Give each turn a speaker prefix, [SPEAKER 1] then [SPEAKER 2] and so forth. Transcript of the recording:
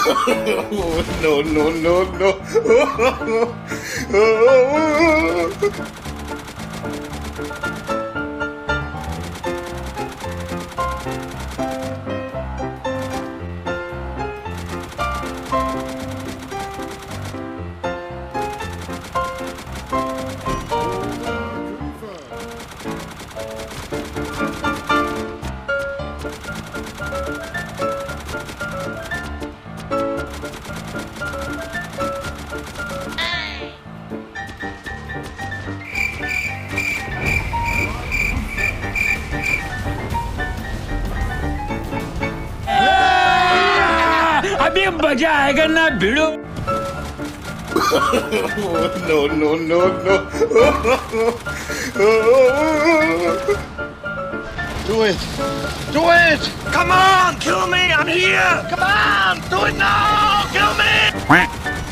[SPEAKER 1] No, no, no, no.
[SPEAKER 2] अभी मजा आएगा ना भिड़ो.
[SPEAKER 1] No, no, no, no.
[SPEAKER 3] Do it! Do it!
[SPEAKER 2] Come on, kill me! I'm here! Come on, do it now! Kill me!